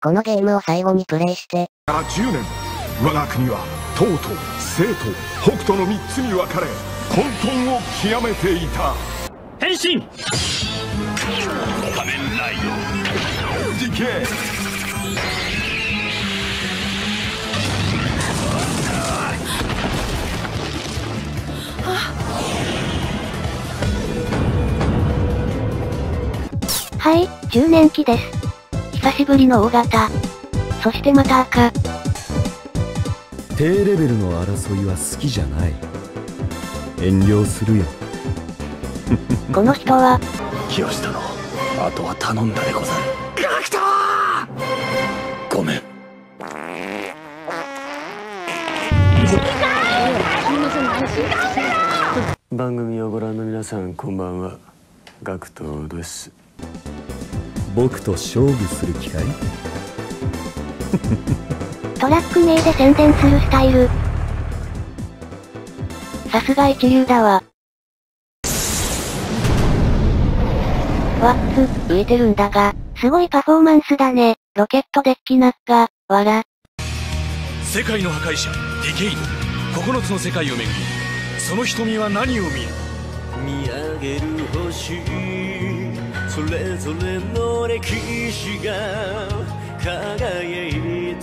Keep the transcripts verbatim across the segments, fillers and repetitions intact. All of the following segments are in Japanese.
このゲームを最後にプレイして。 からじゅうねん、我が国は唐と西と北斗のみっつに分かれ、混沌を極めていた。 変身仮面ライドディケイ。 はい、じゅうねんきです。久しぶりの大型。そしてまた赤。 低レベルの争いは好きじゃない。遠慮するよ。 この人は清殿、あとは頼んだでござる。ガクトーごめん。 番組をご覧の皆さん、こんばんは。ガクトーです。 僕と勝負する気かい？ トラック名で宣伝するスタイル。さすが一流だわ。ワッツ、浮いてるんだが、すごいパフォーマンスだね。ロケットデッキナッガ、わら。 世界の破壊者、ディケイド。九つの世界を巡り、その瞳は何を見る？ 見上げる星、それぞれの歴史が輝い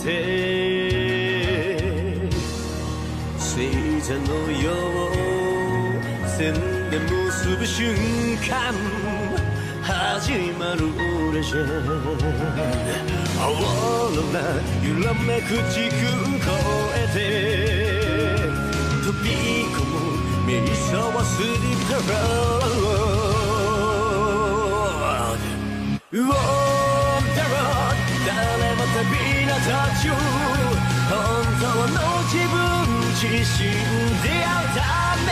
て、星座のよう線で結ぶ瞬間、始まるレジェンド。オーロラ揺らめく時空越えて飛び込む瞑想はスリップロード。ウォーダロー誰も旅立ちゅう、本当の自分自身であるため、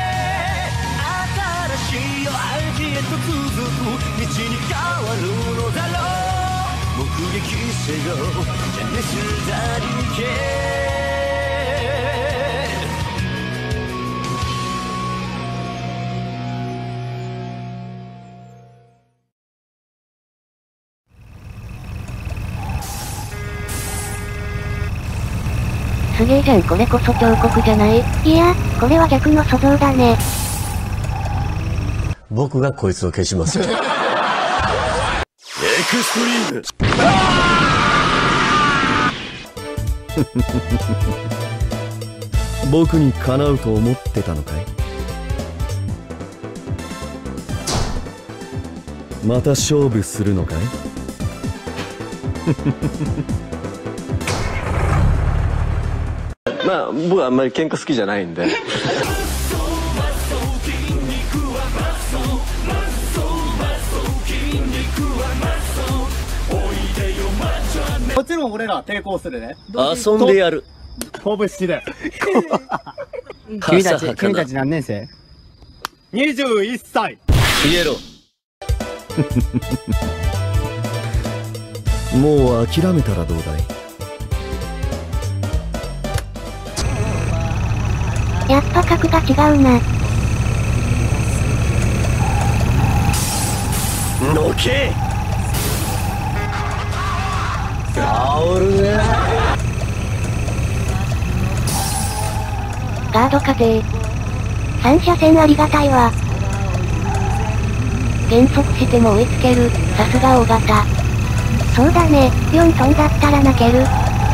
新しい夜明けへと続く道に変わるのだろう。目撃せよジャネスダリケ。 すげえじゃん、これこそ彫刻じゃない？いや、これは逆の塑像だね。 僕がこいつを消しますよ。エクストリーム。 僕にかなうと思ってたのかい？また勝負するのかい？ まあ僕はあんまり喧嘩好きじゃないんで。 もちろん俺ら抵抗するね。 遊んでやる。 拳で。 君たち君たち何年生？にじゅういっさい。 イエロー。もう諦めたらどうだい？ やっぱ格が違うな。 のけ。煽るね。 ガード過程。三車線ありがたいわ。減速しても追いつける、さすが大型。そうだね、よんトンだったら泣ける。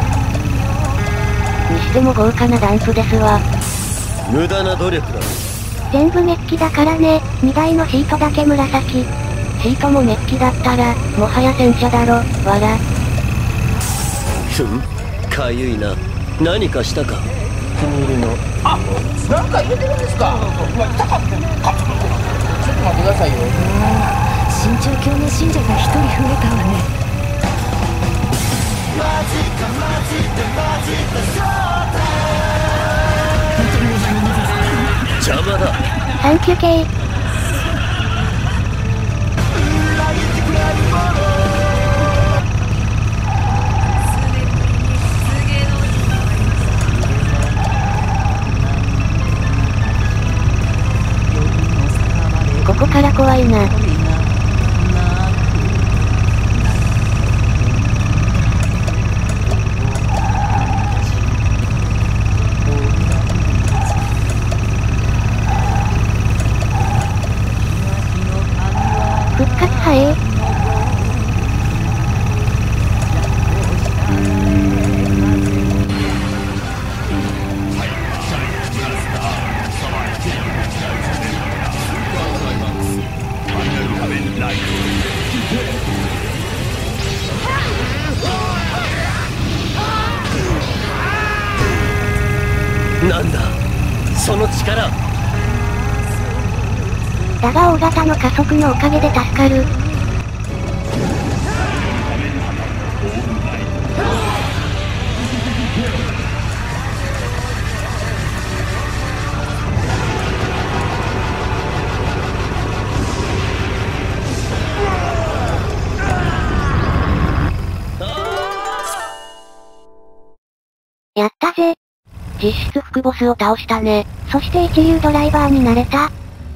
にしても豪華なダンプですわ。 無駄な努力だ。 全部メッキだからね、にだいのシートだけ紫。シートもメッキだったら、もはや戦車だろ、わら。 ふん、かゆいな。何かしたか？気に入りの。 あ、なんか入れてるんですか？うわ、痛かった。ちょっと待ってくださいよ。 新潮教の信者が一人増えたわね。 邪魔だ。 サンキュー系。ここから怖いな。 なんだその力。 だが大型の加速のおかげで助かる。やったぜ。実質副ボスを倒したね。そして一流ドライバーになれた。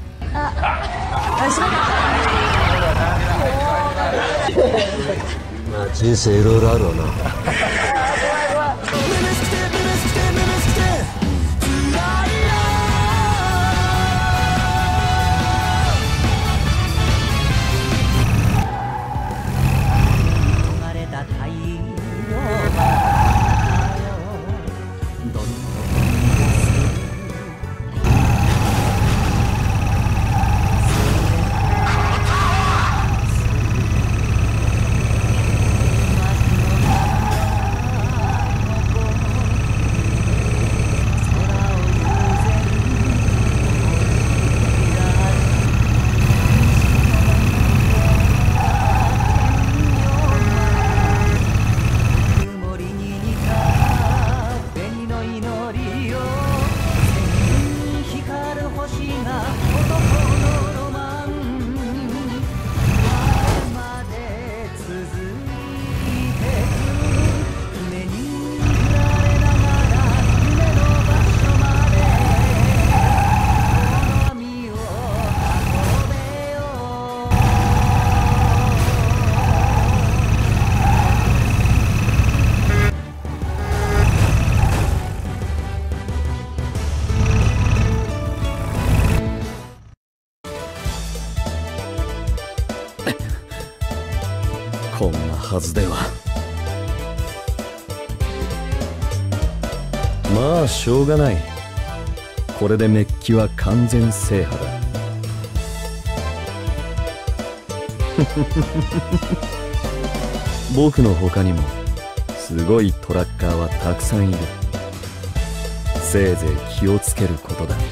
まあ人生いろいろあるわな。こんなはずでは。まあしょうがない。これでメッキは完全制覇だ。僕の他にもすごいトラッカーはたくさんいる。せいぜい気をつけることだ。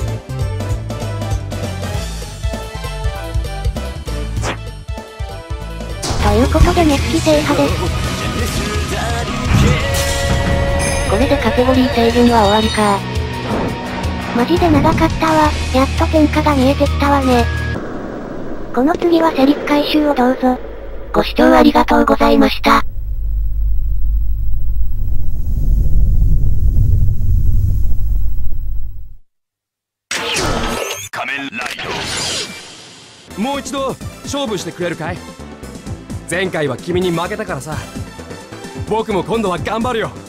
ということでメッキ制覇です。これでカテゴリー制限は終わりか。マジで長かったわ。やっと天下が見えてきたわね。この次はセリフ回収をどうぞ。ご視聴ありがとうございました。 仮面ライド。もう一度勝負してくれるかい？前回は君に負けたからさ。僕も今度は頑張るよ。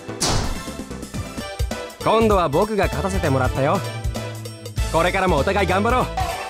今度は僕が勝たせてもらったよ。これからもお互い頑張ろ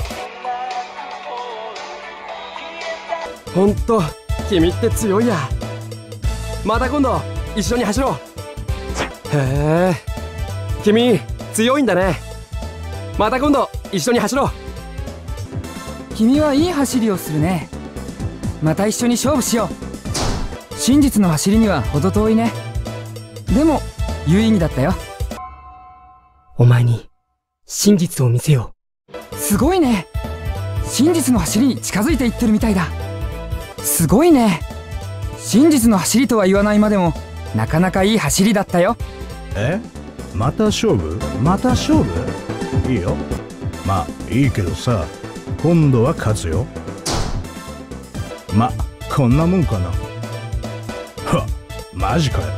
う。ほんと君って強いや。また今度一緒に走ろう。へえ、君強いんだね。また今度一緒に走ろう。 君はいい走りをするね。また一緒に勝負しよう。真実の走りには程遠いね。でも有意義だったよ。 お前に真実を見せよう。すごいね。真実の走りに近づいていってるみたいだ。すごいね。真実の走りとは言わないまでもなかなかいい走りだったよ。 え？また勝負？また勝負？いいよ。まあいいけどさ、今度は勝つよ。ま、こんなもんかな。はっ、マジかよ。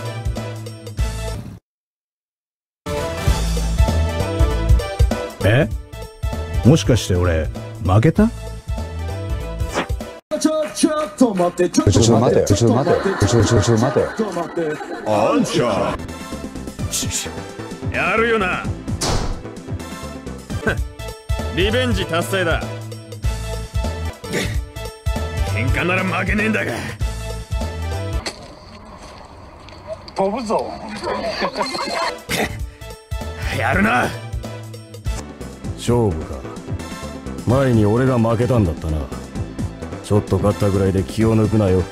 え？もしかして俺負けた？ ちょちょっと待ってちょちょちょ待てちょ待てちょちょちょ待てあんちゃんやるよな。リベンジ達成だ。喧嘩なら負けねえんだが。 飛ぶぞやるな。 勝負か。前に俺が負けたんだったな。ちょっと勝ったぐらいで気を抜くなよ。うん、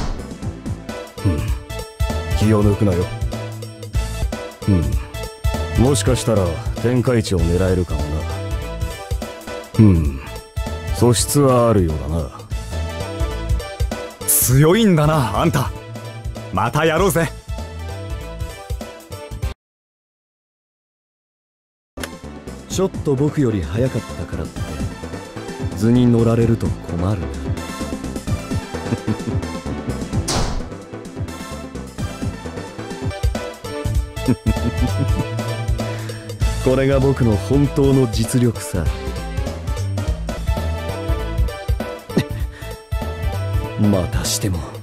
気を抜くなよ。うん、 もしかしたら天下一を狙えるかもな。うん素質はあるようだな。 強いんだなあんた。またやろうぜ。 ちょっと僕より早かったからって図に乗られると困るな。これが僕の本当の実力さ。またしても